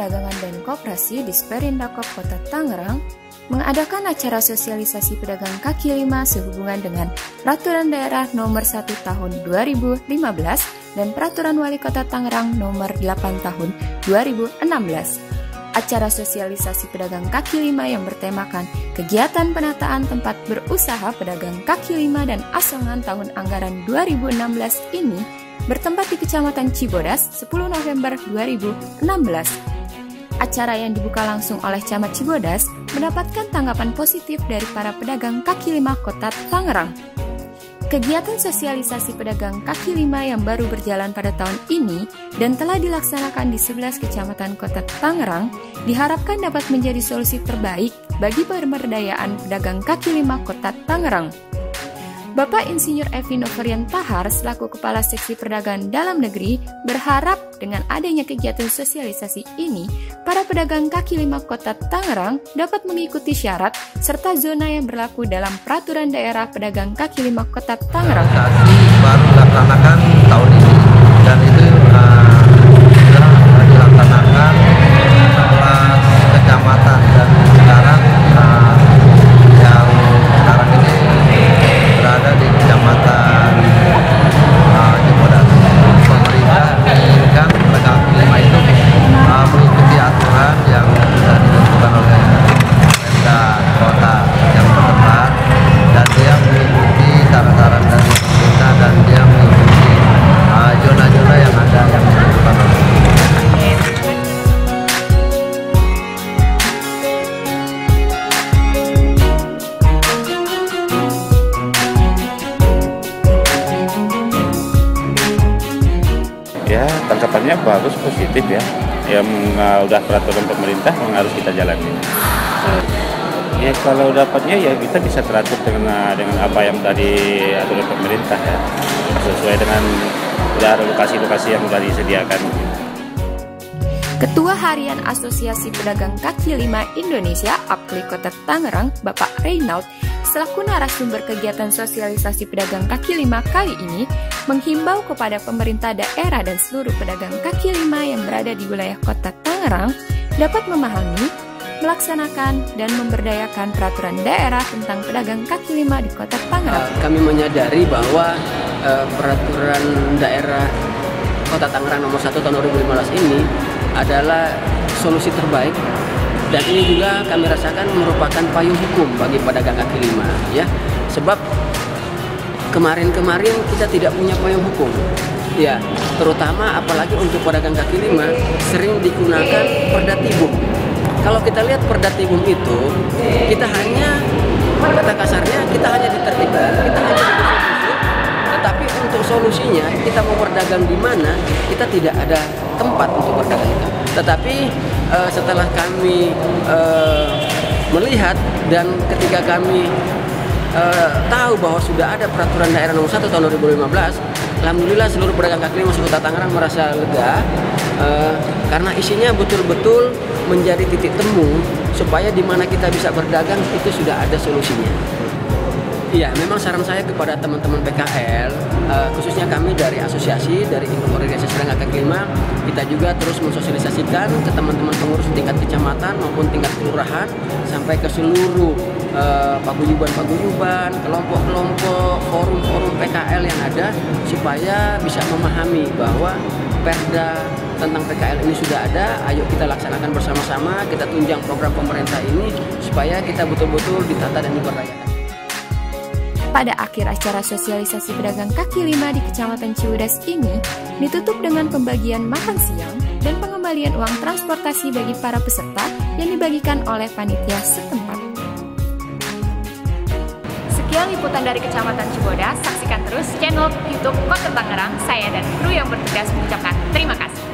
Perdagangan dan Koperasi Disperindak Kota Tangerang mengadakan acara sosialisasi pedagang kaki lima sehubungan dengan Peraturan Daerah Nomor 1 Tahun 2015 dan Peraturan Wali Kota Tangerang Nomor 8 Tahun 2016. Acara sosialisasi pedagang kaki lima yang bertemakan kegiatan penataan tempat berusaha pedagang kaki lima dan asongan tahun anggaran 2016 ini bertempat di Kecamatan Cibodas 10 November 2016. Acara yang dibuka langsung oleh Camat Cibodas mendapatkan tanggapan positif dari para pedagang kaki lima Kota Tangerang. Kegiatan sosialisasi pedagang kaki lima yang baru berjalan pada tahun ini dan telah dilaksanakan di 11 kecamatan Kota Tangerang diharapkan dapat menjadi solusi terbaik bagi pemberdayaan pedagang kaki lima Kota Tangerang. Bapak Insinyur Evi Noverian Tahar selaku Kepala Seksi Perdagangan Dalam Negeri berharap dengan adanya kegiatan sosialisasi ini, para pedagang kaki lima Kota Tangerang dapat mengikuti syarat serta zona yang berlaku dalam Peraturan Daerah Pedagang Kaki Lima Kota Tangerang. Baru dilaksanakan tahun ini dan itu sudah dilaksanakan 11 kecamatan dan sekarang yang sekarang ini berada di Kecamatan Cibodas. Pemerintah menginginkan pedagang kaki lima itu mengikuti aturan yang sudah ditentukan oleh pemerintah kota yang setempat dan dia mengikuti saran-saran dari pemerintah dan dia mengikuti zona-zona yang ada yang ditentukan oleh pemerintah. Ya, tangkapannya bagus, positif ya. Yang udah peraturan pemerintah memang harus kita jalani. Ya kalau dapatnya ya kita bisa teratur dengan apa yang tadi aturan pemerintah ya, sesuai dengan lokasi-lokasi yang sudah disediakan. Ketua Harian Asosiasi Pedagang Kaki Lima Indonesia (APKLI) Kota Tangerang, Bapak Reynaud, selaku narasumber kegiatan sosialisasi pedagang kaki lima kali ini, menghimbau kepada pemerintah daerah dan seluruh pedagang kaki lima yang berada di wilayah Kota Tangerang dapat memahami, melaksanakan, dan memberdayakan peraturan daerah tentang pedagang kaki lima di Kota Tangerang. Kami menyadari bahwa peraturan daerah Kota Tangerang nomor 1 tahun 2015 ini adalah solusi terbaik. Dan ini juga kami rasakan merupakan payung hukum bagi pedagang kaki lima, ya. Sebab kemarin-kemarin kita tidak punya payung hukum, ya. Terutama apalagi untuk pedagang kaki lima sering digunakan perda tibum. Kalau kita lihat perda tibum itu, kita hanya kata kasarnya kita hanya ditertibkan, kita hanya dikasih, tetapi untuk solusinya kita mau berdagang di mana kita tidak ada tempat untuk berdagang itu. Tetapi setelah kami melihat dan ketika kami tahu bahwa sudah ada peraturan daerah nomor 1 tahun 2015, alhamdulillah seluruh pedagang kaki lima Kota Tangerang merasa lega karena isinya betul-betul menjadi titik temu supaya di mana kita bisa berdagang itu sudah ada solusinya. Iya, memang saran saya kepada teman-teman PKL, khususnya kami dari asosiasi, dari organisasi pedagang kaki lima, kita juga terus mensosialisasikan ke teman-teman pengurus tingkat kecamatan maupun tingkat kelurahan sampai ke seluruh paguyuban, kelompok-kelompok, forum-forum PKL yang ada supaya bisa memahami bahwa perda tentang PKL ini sudah ada. Ayo kita laksanakan bersama-sama, kita tunjang program pemerintah ini supaya kita betul-betul ditata dan diberdayakan. Pada akhir acara sosialisasi pedagang kaki lima di Kecamatan Cibodas ini ditutup dengan pembagian makan siang dan pengembalian uang transportasi bagi para peserta yang dibagikan oleh panitia setempat. Sekian liputan dari Kecamatan Cibodas. Saksikan terus channel YouTube Kota Tangerang. Saya dan kru yang bertugas mengucapkan terima kasih.